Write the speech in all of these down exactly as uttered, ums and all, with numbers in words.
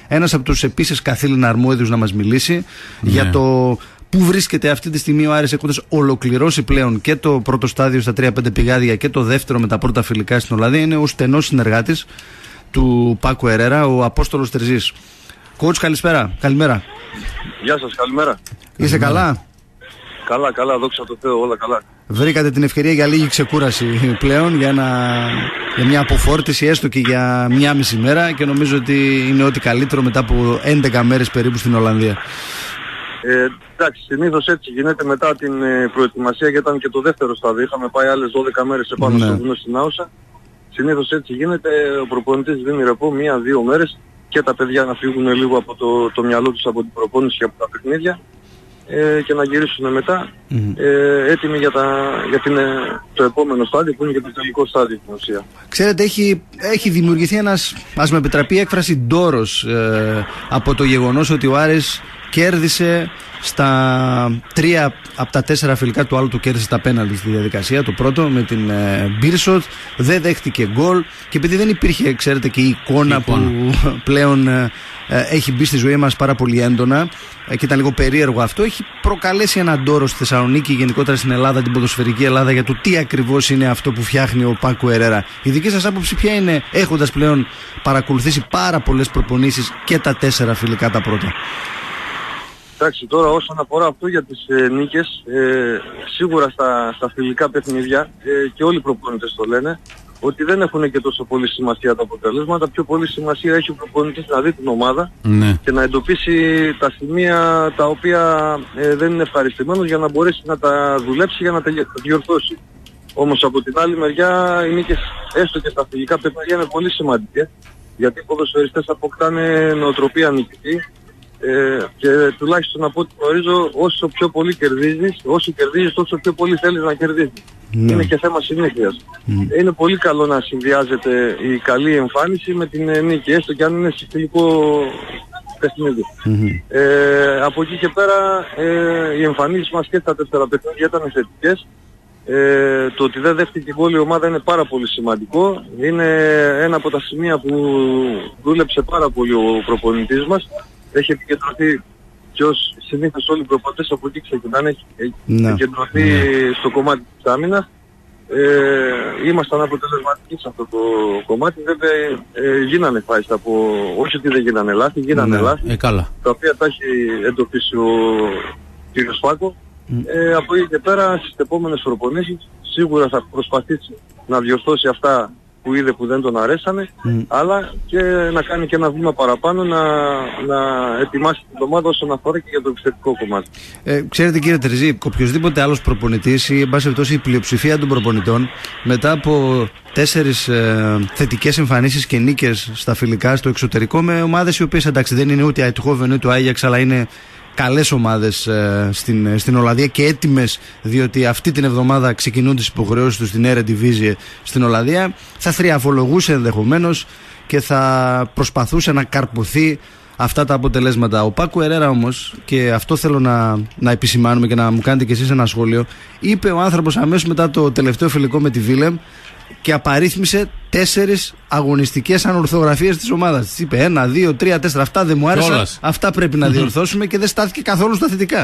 ένας από τους επίσης καθήλυνα αρμόδιους να μας μιλήσει ναι. για το πού βρίσκεται αυτή τη στιγμή ο Άρης, έχοντας ολοκληρώσει πλέον και το πρώτο στάδιο στα τρία πέντε πηγάδια και το δεύτερο με τα πρώτα φιλικά στην Ολλανδία. Είναι ο στενός συνεργάτης του Πάκου Ερέρα, ο Απόστολος Τερζής. Coach, καλησπέρα. Καλημέρα. Γεια σας, καλημέρα. Είσαι καλά? Καλά, καλά, δόξα τω Θεώ, όλα καλά. Βρήκατε την ευκαιρία για λίγη ξεκούραση πλέον, για, ένα, για μια αποφόρτιση έστω και για μια μισή μέρα, και νομίζω ότι είναι ό,τι καλύτερο μετά από έντεκα μέρες περίπου στην Ολλανδία. Ε, εντάξει, συνήθως έτσι γίνεται μετά την ε, προετοιμασία, γιατί ήταν και το δεύτερο στάδιο. Είχαμε πάει άλλες δώδεκα μέρες επάνω ναι. στο βουνό στην Άουσα. Συνήθως έτσι γίνεται, ο προπονητής δίνει ρεπό μία-δύο μέρες και τα παιδιά να φύγουν λίγο από το, το μυαλό τους από την προπόνηση και από τα παιχνίδια ε, και να γυρίσουν μετά mm-hmm. ε, έτοιμοι για, τα, για την, ε, το επόμενο στάδιο που είναι και το τελικό στάδιο στην ουσία. Ξέρετε, έχει, έχει δημιουργηθεί ένας, ας με επιτραπεί η έκφραση, ντόρος ε, από το γεγονός ότι ο Άρης κέρδισε στα τρία από τα τέσσερα φιλικά του άλλου, του κέρδισε τα πέναλτι στη διαδικασία. Το πρώτο με την ε, Μπίρσοτ, δεν δέχτηκε γκολ, και επειδή δεν υπήρχε, ξέρετε, και η εικόνα, η εικόνα. που πλέον ε, ε, έχει μπει στη ζωή μας πάρα πολύ έντονα ε, και ήταν λίγο περίεργο αυτό, έχει προκαλέσει έναν ντόρο στη Θεσσαλονίκη, γενικότερα στην Ελλάδα, την ποδοσφαιρική Ελλάδα, για το τι ακριβώς είναι αυτό που φτιάχνει ο Πάκου Ερέρα. Η δική σας άποψη ποια είναι, έχοντας πλέον παρακολουθήσει πάρα πολλές προπονήσεις και τα τέσσερα φιλικά τα πρώτα? Εντάξει, τώρα όσον αφορά αυτό για τις ε, νίκες, ε, σίγουρα στα, στα φιλικά παιχνίδια ε, και όλοι οι προπονητές το λένε, ότι δεν έχουν και τόσο πολύ σημασία τα αποτελέσματα. Πιο πολύ σημασία έχει ο προπονητής να δει την ομάδα ναι. και να εντοπίσει τα σημεία τα οποία ε, δεν είναι ευχαριστημένος, για να μπορέσει να τα δουλέψει, για να τα διορθώσει. Όμως από την άλλη μεριά οι νίκες έστω και στα φιλικά παιχνίδια είναι πολύ σημαντικές, γιατί οι ποδοσφαιριστές αποκτάνε νοοτροπία νικητή. Ε, και τουλάχιστον από ό,τι γνωρίζω, όσο πιο πολύ κερδίζεις, όσο κερδίζεις τόσο πιο πολύ θέλεις να κερδίζεις. Ναι. Είναι και θέμα συνήθειας. Mm. Είναι πολύ καλό να συνδυάζεται η καλή εμφάνιση με την νίκη, έστω και αν είναι σε φιλικό παιχνίδι. Mm-hmm. Ε, από εκεί και πέρα ε, οι εμφανίσεις μας και στα τέσσερα παιχνίδια ήταν θετικές. Ε, το ότι δεν δέχτηκε γκολ η ομάδα είναι πάρα πολύ σημαντικό. Είναι ένα από τα σημεία που δούλεψε πάρα πολύ ο προπονητής μας. Έχει επικεντρωθεί, και ως συνήθως όλοι οι προπονητές από εκεί ξεκινάνε, έχει ναι. επικεντρωθεί ναι. στο κομμάτι της άμυνας. Ε, ήμασταν αποτελεσματικοί σε αυτό το κομμάτι. Βέβαια ε, γίνανε φάσεις από, όχι ότι δεν γίνανε λάθη, γίνανε ναι. λάθη, ε, καλά. τα οποία τα έχει εντοπίσει ο κ. Φάκο. Mm. Ε, από εκεί και πέρα στις επόμενες προπονήσεις σίγουρα θα προσπαθήσει να διορθώσει αυτά που είδε που δεν τον αρέσανε, mm. αλλά και να κάνει και ένα βήμα παραπάνω, να, να ετοιμάσει την ομάδα όσον αφορά και για το επιθετικό κομμάτι. Ε, ξέρετε κύριε Τερζή, οποιοδήποτε άλλος προπονητής ή εν πάση περιπτώσει η πλειοψηφία των προπονητών, μετά από τέσσερις ε, θετικές εμφανίσεις και νίκες στα φιλικά στο εξωτερικό, με ομάδες οι οποίες εντάξει δεν είναι ούτε η Αιτχόβεν ούτε ο Άγιαξ, αλλά είναι καλές ομάδες ε, στην, στην Ολλανδία και έτοιμες, διότι αυτή την εβδομάδα ξεκινούν τις υποχρεώσεις τους στην Eredivisie στην Ολλανδία, θα θριαμβολογούσε ενδεχομένως και θα προσπαθούσε να καρποθεί αυτά τα αποτελέσματα. Ο Πάκου Ερέρα όμως, και αυτό θέλω να, να επισημάνουμε και να μου κάνετε κι εσείς ένα σχόλιο, είπε ο άνθρωπος αμέσως μετά το τελευταίο φιλικό με τη Βίλεμ και απαρίθμησε τέσσερις αγωνιστικές ανορθογραφίες της ομάδας. Της είπε ένα, δύο, τρία, τέσσερα. Αυτά δεν μου άρεσαν. Αυτά πρέπει να διορθώσουμε, και δεν στάθηκε καθόλου στα θετικά.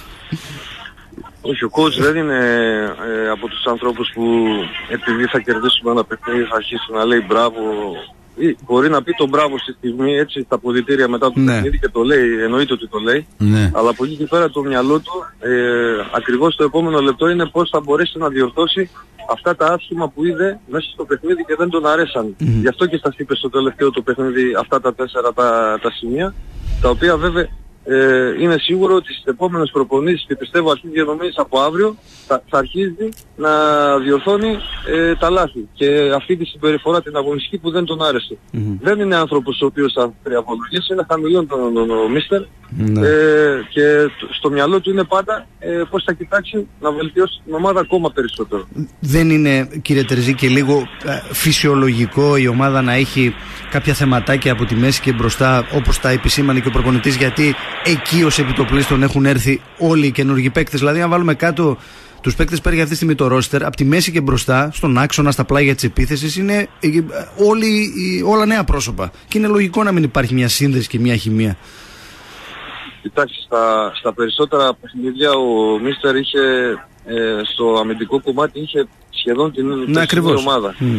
Όχι, ο coach δεν είναι ε, από τους ανθρώπους που επειδή θα κερδίσουμε ένα παιχνίδι θα αρχίσει να λέει μπράβο. Ή μπορεί να πει τον μπράβο στη στιγμή, έτσι, στα ποδητήρια μετά το ναι. παιχνίδι, και το λέει, εννοείται ότι το λέει. Ναι. Αλλά από εκεί και πέρα το μυαλό του ε, ακριβώς το επόμενο λεπτό είναι πώς θα μπορέσει να διορθώσει αυτά τα άσχημα που είδε μέσα στο παιχνίδι και δεν τον αρέσαν. Mm. Γι' αυτό και στα είπε στο τελευταίο το παιχνίδι αυτά τα τέσσερα τα, τα σημεία, τα οποία βέβαια ε, είναι σίγουρο ότι στις επόμενες προπονήσεις, και πιστεύω αρχίζει διαδομής από αύριο, θα, θα αρχίζει να διορθώνει ε, τα λάθη και αυτή τη συμπεριφορά την αγωνιστική που δεν τον άρεσε. Mm-hmm. Δεν είναι άνθρωπος ο οποίος θα θριαμβολογήσει, είναι χαμηλόν τον, τον, τον Μίστερ mm-hmm. ε, και στο μυαλό του είναι πάντα ε, πώς θα κοιτάξει να βελτιώσει την ομάδα ακόμα περισσότερο. Δεν είναι, κύριε Τερζή, και λίγο ε, φυσιολογικό η ομάδα να έχει κάποια θεματάκια από τη μέση και μπροστά, όπως τα επισήμανε και ο προπονητής, γιατί εκεί ως επιτοπλίστων έχουν έρθει όλοι οι καινούργιοι παίκτες? Δηλαδή, αν βάλουμε κάτω τους παίκτες που έχει αυτή τη στιγμή το ρόστερ, από τη μέση και μπροστά, στον άξονα, στα πλάγια της επίθεσης, είναι όλοι, όλα νέα πρόσωπα. Και είναι λογικό να μην υπάρχει μια σύνδεση και μια χημεία. Κοιτάξτε, στα, στα περισσότερα παιχνίδια ο Μίστερ είχε ε, στο αμυντικό κομμάτι είχε σχεδόν την ίδια ομάδα. Mm.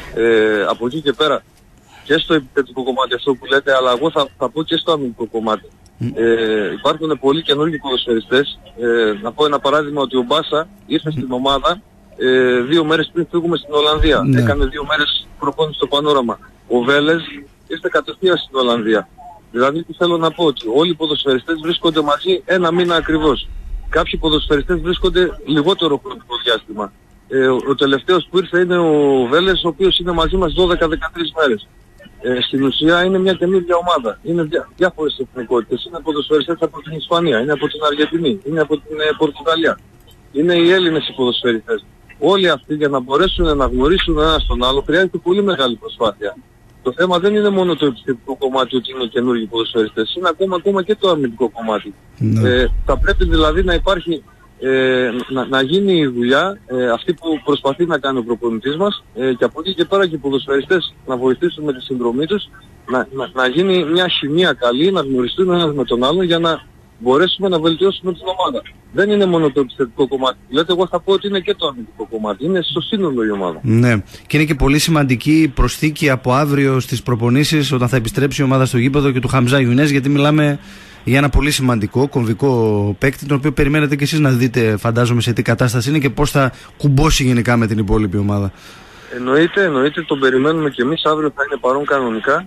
Ε, από εκεί και πέρα και στο επιθετικό κομμάτι αυτό που λέτε, αλλά εγώ θα, θα πω και στο αμυντικό κομμάτι. Mm. Ε, υπάρχουν πολλοί καινούργιοι ποδοσφαιριστές. Ε, να πω ένα παράδειγμα ότι ο Μπάσα ήρθε mm. στην ομάδα ε, δύο μέρες πριν φύγουμε στην Ολλανδία. Mm. Έκανε δύο μέρες προπόνηση στο Πανόραμα. Ο Βέλες ήρθε κατευθείαν στην Ολλανδία. Δηλαδή τι θέλω να πω, ότι όλοι οι ποδοσφαιριστές βρίσκονται μαζί ένα μήνα ακριβώς. Κάποιοι ποδοσφαιριστές βρίσκονται λιγότερο χρονικό διάστημα. Ε, ο, ο τελευταίος που ήρθε είναι ο Βέλες, ο οποίος είναι μαζί μας δώδεκα με δεκατρείς μέρες. Ε, στην ουσία είναι μια καινούργια ομάδα. Είναι διά, διάφορες εθνικότητες. Είναι ποδοσφαιριστές από την Ισπανία, είναι από την Αργεντινή, είναι από την ε, Πορτογαλία. Είναι οι Έλληνες οι ποδοσφαιριστές. Όλοι αυτοί για να μπορέσουν να γνωρίσουν ένα τον άλλο χρειάζεται πολύ μεγάλη προσπάθεια. Το θέμα δεν είναι μόνο το επιθετικό κομμάτι ότι είναι καινούργιοι ποδοσφαιριστές, είναι ακόμα, ακόμα και το αμυντικό κομμάτι. Ναι. Ε, θα πρέπει δηλαδή να υπάρχει, ε, να, να γίνει η δουλειά ε, αυτή που προσπαθεί να κάνει ο προπονητής μας ε, και από εκεί και πέρα και οι ποδοσφαιριστές να βοηθήσουν με τη συνδρομή τους, να, να, να γίνει μια χημεία καλή, να γνωριστούν ένας με τον άλλο για να μπορέσουμε να βελτιώσουμε την ομάδα. Δεν είναι μόνο το επιθετικό κομμάτι. Λέτε, εγώ θα πω ότι είναι και το αμυντικό κομμάτι. Είναι στο σύνολο η ομάδα. Ναι. Και είναι και πολύ σημαντική προσθήκη από αύριο στις προπονήσεις όταν θα επιστρέψει η ομάδα στο γήπεδο και του Χαμζά Ιουνές, γιατί μιλάμε για ένα πολύ σημαντικό κομβικό παίκτη, τον οποίο περιμένετε και εσείς να δείτε, φαντάζομαι, σε τι κατάσταση είναι και πώς θα κουμπώσει γενικά με την υπόλοιπη ομάδα. Εννοείται, εννοείται, τον περιμένουμε και εμείς, αύριο θα είναι παρόν κανονικά.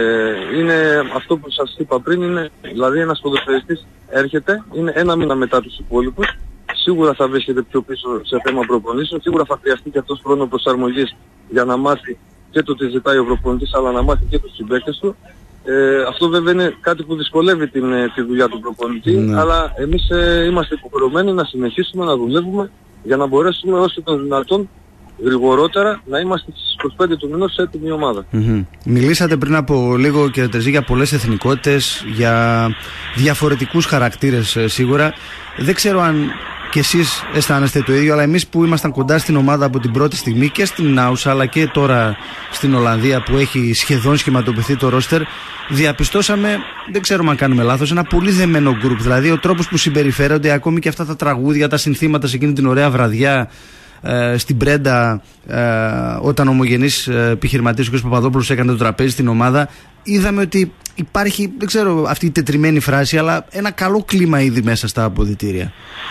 Ε, είναι αυτό που σας είπα πριν, είναι, δηλαδή ένας ποδοσφαιριστής έρχεται, είναι ένα μήνα μετά τους υπόλοιπους, σίγουρα θα βρίσκεται πιο πίσω σε θέμα προπονήσεων, σίγουρα θα χρειαστεί και αυτός χρόνο προσαρμογής για να μάθει και το τι ζητάει ο προπονητής, αλλά να μάθει και τους συμπαίκτες του. Ε, αυτό βέβαια είναι κάτι που δυσκολεύει την, τη δουλειά του προπονητή, ναι. Αλλά εμείς ε, είμαστε υποχρεωμένοι να συνεχίσουμε να δουλεύουμε για να μπορέσουμε όσο το δυνατόν γρηγορότερα να είμαστε στις είκοσι πέντε του μηνός σε έτοιμη ομάδα. Mm-hmm. Μιλήσατε πριν από λίγο, κύριε Τερζή, για πολλές εθνικότητες, για διαφορετικούς χαρακτήρες ε, σίγουρα. Δεν ξέρω αν και εσείς αισθάνεστε το ίδιο, αλλά εμείς που ήμασταν κοντά στην ομάδα από την πρώτη στιγμή και στην Νάουσα αλλά και τώρα στην Ολλανδία που έχει σχεδόν σχηματοποιηθεί το ρόστερ, διαπιστώσαμε, δεν ξέρουμε αν κάνουμε λάθος, ένα πολύ δεμένο γκρουπ. Δηλαδή ο τρόπος που συμπεριφέρονται, ακόμη και αυτά τα τραγούδια, τα συνθήματα σε εκείνη την ωραία βραδιά ε, στην Πρέντα, ε, όταν ο ομογενής ε, επιχειρηματής ο κ. Παπαδόπουλος έκανε το τραπέζι στην ομάδα, είδαμε ότι υπάρχει, δεν ξέρω αυτή η τετριμένη φράση, αλλά ένα καλό κλίμα ήδη μέσα στα αποδυτήρια.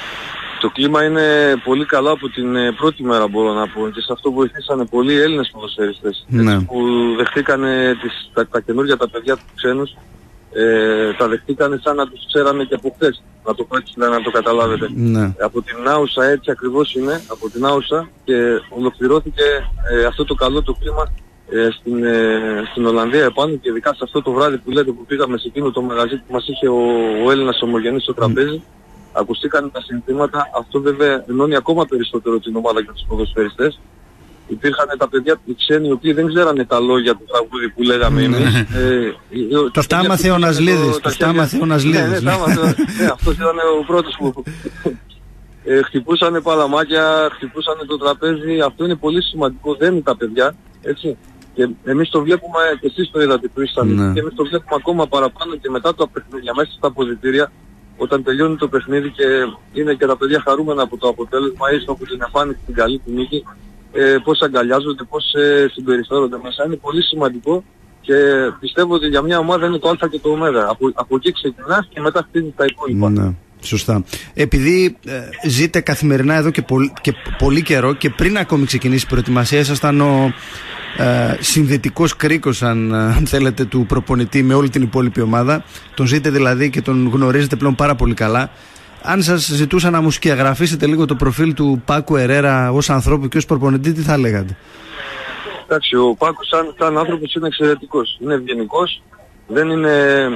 Το κλίμα είναι πολύ καλό από την πρώτη μέρα, μπορώ να πω, και σε αυτό βοηθήσανε πολλοί Έλληνες ποδοσφαιριστές, ναι. Που δεχτήκανε τις, τα, τα καινούργια τα παιδιά του ξένους, ε, τα δεχτήκανε σαν να τους ξέρανε και από χθες, να το πω έτσι, να το καταλάβετε. Ναι. Από την Άουσα έτσι ακριβώς είναι, από την Άουσα, και ολοκληρώθηκε ε, αυτό το καλό το κλίμα ε, στην, ε, στην Ολλανδία επάνω, και ειδικά σε αυτό το βράδυ που λέτε που πήγαμε σε εκείνο το μαγαζί που μας είχε ο, ο Έλληνας ομογενής στο τραπέζι. Mm. Ακουστήκαν τα συνθήματα, αυτό βέβαια ενώνει ακόμα περισσότερο την ομάδα και τους ποδοσφαιριστές. Υπήρχαν τα παιδιά οι ξένοι, οι οποίοι δεν ξέρανε τα λόγια του τραγούδι που λέγαμε εμείς. ε, το φτάμαθε ο Νασλίδης, το φτάμαθε ο Νασλίδης. Ναι, αυτός ήταν ο πρώτος που ε, χτυπούσανε παλαμάκια, χτυπούσανε το τραπέζι. Αυτό είναι πολύ σημαντικό, δεν είναι τα παιδιά, έτσι. Και εμείς το βλέπουμε, και εσείς το είδατε που ήσασταν, και εμείς το βλέπουμε ακόμα παραπάνω και μετά το παιχνίδια μέσα στα αποδυτήρια. Όταν τελειώνει το παιχνίδι και είναι και τα παιδιά χαρούμενα από το αποτέλεσμα, έστω από την εμφάνιση την καλή του νίκη, ε, πώς αγκαλιάζονται, πώς ε, συμπεριφέρονται μέσα. Είναι πολύ σημαντικό και πιστεύω ότι για μια ομάδα είναι το α και το ω. Από, από εκεί ξεκινάς και μετά χτίζεις τα υπόλοιπα. Ναι, σωστά. Επειδή ε, ζείτε καθημερινά εδώ και, πολ, και πολύ καιρό και πριν ακόμη ξεκινήσει η προετοιμασία, ήσασταν ο ε, συνδετικός κρίκος, αν, αν θέλετε, του προπονητή με όλη την υπόλοιπη ομάδα. Τον ζείτε δηλαδή και τον γνωρίζετε πλέον πάρα πολύ καλά. Αν σας ζητούσα να μου σκιαγραφίσετε λίγο το προφίλ του Πάκου Ερέρα ως ανθρώπου και ως προπονητή, τι θα λέγατε? Εντάξει, ο Πάκος σαν, σαν άνθρωπος είναι εξαιρετικός. Είναι ευγενικός. Δεν είναι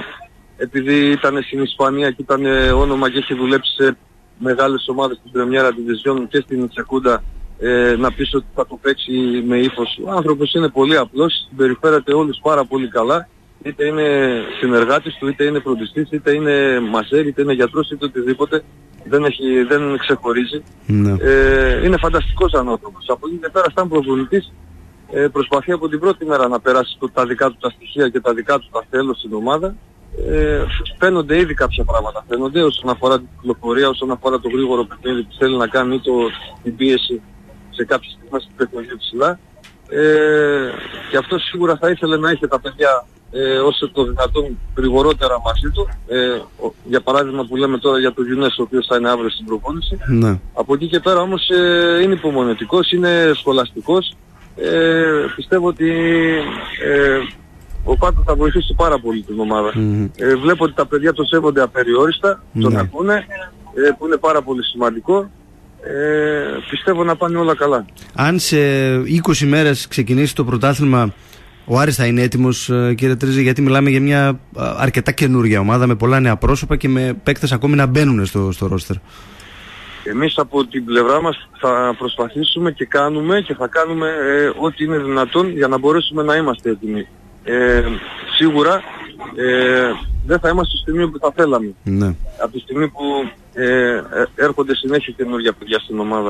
επειδή ήταν στην Ισπανία και ήταν όνομα και έχει δουλέψει σε μεγάλες ομάδες στην Πρεμιέρα Division και στην Τσεκούντα, ε, να πεις ότι θα το παίξει με ύφος. Ο άνθρωπος είναι πολύ απλός, συμπεριφέρεται όλους πάρα πολύ καλά. είτε είναι συνεργάτης του, είτε είναι φροντιστής, είτε είναι μασέρ, είτε είναι γιατρός, είτε οτιδήποτε. Δεν, έχει, δεν ξεχωρίζει. Ναι. Ε, είναι φανταστικός άνθρωπος. Από εκεί και πέρα, σαν προπονητής, ε, προσπαθεί από την πρώτη μέρα να περάσει το, τα δικά του τα στοιχεία και τα δικά του τα θέλω στην ομάδα. Ε, φαίνονται ήδη κάποια πράγματα. Φαίνονται όσον αφορά την κυκλοφορία, όσον αφορά το γρήγορο παιχνίδι που θέλει να κάνει ή το, την πίεση σε κάποιες στιγμές που παιχνίδι ψηλά. Ε, και αυτό σίγουρα θα ήθελε να είχε τα παιδιά ε, όσο το δυνατόν γρηγορότερα μαζί του. Ε, για παράδειγμα που λέμε τώρα για το Γιουνές, ο οποίος θα είναι αύριο στην προπόνηση. Ναι. Από εκεί και πέρα όμως ε, είναι υπομονετικός, είναι σχολαστικός. Ε, πιστεύω ότι ε, ο Πάκος θα βοηθήσει πάρα πολύ την ομάδα. Mm. Ε, βλέπω ότι τα παιδιά το σέβονται απεριόριστα, τον mm. ακούνε, ε, που είναι πάρα πολύ σημαντικό. Ε, πιστεύω να πάνε όλα καλά. Αν σε είκοσι μέρες ξεκινήσει το πρωτάθλημα, ο Άρης θα είναι έτοιμος, κύριε Τρίζη? Γιατί μιλάμε για μια αρκετά καινούργια ομάδα με πολλά νέα πρόσωπα και με παίκτες ακόμη να μπαίνουν στο, στο ρόστερ. Εμείς από την πλευρά μας θα προσπαθήσουμε και κάνουμε και θα κάνουμε ε, ό,τι είναι δυνατόν για να μπορέσουμε να είμαστε έτοιμοι. Ε, σίγουρα ε, δεν θα είμαστε στο σημείο που θα θέλαμε. Ναι. Από τη στιγμή που ε, έρχονται συνέχεια καινούργια παιδιά στην ομάδα.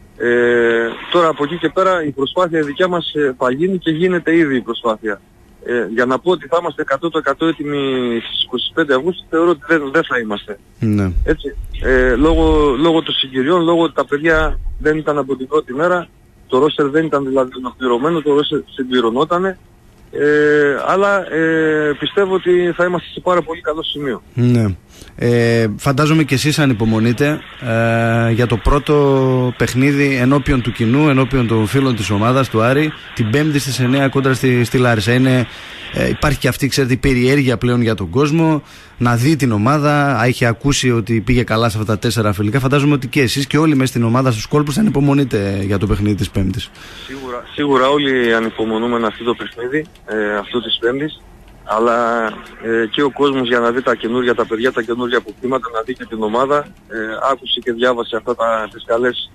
Ε, τώρα από εκεί και πέρα η προσπάθεια η δικιά μας ε, θα γίνει και γίνεται ήδη η προσπάθεια. Ε, για να πω ότι θα είμαστε εκατό τοις εκατό έτοιμοι στις είκοσι πέντε Αυγούστου, θεωρώ ότι δεν, δεν θα είμαστε. Ναι. Έτσι, ε, λόγω, λόγω των συγκυριών, λόγω ότι τα παιδιά δεν ήταν από την πρώτη μέρα, το ρόστερ δεν ήταν δηλαδή ολοκληρωμένο, το ρόστερ συμπληρωνότανε. Ε, αλλά ε, πιστεύω ότι θα είμαστε σε πάρα πολύ καλό σημείο. Ναι. Ε, φαντάζομαι και εσείς ανυπομονείτε ε, για το πρώτο παιχνίδι ενώπιον του κοινού, ενώπιον των φίλων της ομάδας του Άρη, την Πέμπτη στις εννιά κόντρα στη, στη Λάρισα. Είναι, ε, υπάρχει και αυτή, ξέρετε, η περιέργεια πλέον για τον κόσμο να δει την ομάδα. Έχει ακούσει ότι πήγε καλά σε αυτά τα τέσσερα φιλικά. Φαντάζομαι ότι και εσείς και όλοι μέσα στην ομάδα στους κόλπους ανυπομονείτε για το παιχνίδι της Πέμπτης. Σίγουρα, σίγουρα όλοι ανυπομονούμε να αυτό το παιχνίδι ε, αυτό της Πέμπτης. Αλλά ε, και ο κόσμος για να δει τα καινούργια, τα παιδιά, τα καινούργια αποκτήματα, να δει και την ομάδα. Ε, άκουσε και διάβασε αυτά τα, τις καλές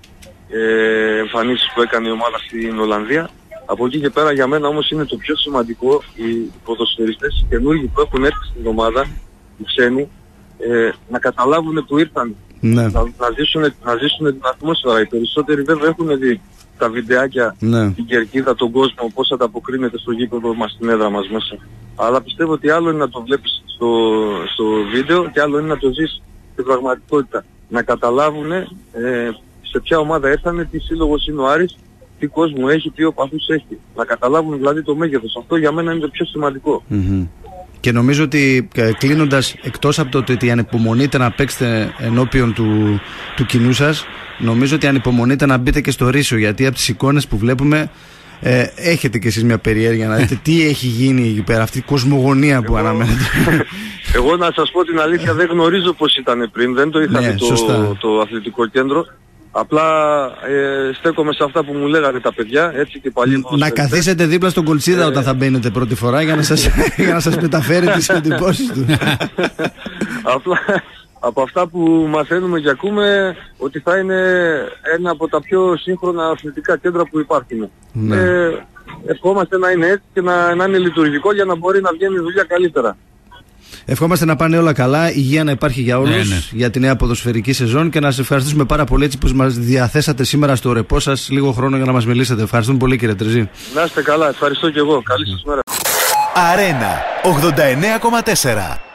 ε, εμφανίσεις που έκανε η ομάδα στην Ολλανδία. Από εκεί και πέρα για μένα όμως είναι το πιο σημαντικό οι ποδοσφαιριστές, οι καινούργοι που έχουν έρθει στην ομάδα, οι ξένοι, ε, να καταλάβουν που ήρθαν, ναι. να, να, ζήσουν, να ζήσουν την ατμόσφαιρα. Οι περισσότεροι βέβαια έχουν δει τα βιντεάκια, ναι. την κερκίδα, τον κόσμο, πώς ανταποκρίνεται στο γήπεδο μας, στην έδρα μας μέσα. Αλλά πιστεύω ότι άλλο είναι να το βλέπεις στο, στο βίντεο και άλλο είναι να το ζεις στην πραγματικότητα. Να καταλάβουν ε, σε ποια ομάδα έρθανε, τι σύλλογος είναι ο Άρης, τι κόσμο έχει, τι οπαθούς έχει. Να καταλάβουν δηλαδή το μέγεθος. Αυτό για μένα είναι το πιο σημαντικό. Mm-hmm. Και νομίζω ότι κλείνοντας, εκτός από το ότι ανυπομονείτε να παίξετε ενώπιον του, του κοινού σας, νομίζω ότι ανυπομονείτε να μπείτε και στο Ρήσο, γιατί από τις εικόνες που βλέπουμε ε, έχετε κι εσείς μια περιέργεια να δείτε τι έχει γίνει εκεί πέρα, αυτή η κοσμογονία που εγώ, αναμένετε. Εγώ να σας πω την αλήθεια, δεν γνωρίζω πώς ήταν πριν, δεν το είχαμε ναι, το, το αθλητικό κέντρο. Απλά ε, στέκομαι σε αυτά που μου λέγανε τα παιδιά, έτσι και παλιοί. Να καθίσετε δίπλα στον Κολτσίδα ε, όταν θα μπαίνετε πρώτη φορά για να σας, για να σας μεταφέρει τις εντυπώσεις του. Απλά από αυτά που μαθαίνουμε και ακούμε ότι θα είναι ένα από τα πιο σύγχρονα αθλητικά κέντρα που υπάρχουν. Ναι. Ε, ευχόμαστε να είναι έτσι και να, να είναι λειτουργικό για να μπορεί να βγαίνει η δουλειά καλύτερα. Ευχόμαστε να πάνε όλα καλά, υγεία να υπάρχει για όλους, ναι, ναι. για τη νέα ποδοσφαιρική σεζόν και να σας ευχαριστήσουμε πάρα πολύ έτσι που μας διαθέσατε σήμερα στο ρεπό σας λίγο χρόνο για να μας μιλήσετε. Ευχαριστούμε πολύ, κύριε Τριζή. Να είστε καλά, ευχαριστώ και εγώ. Καλή σας μέρα. Αρένα ογδόντα εννέα κόμμα τέσσερα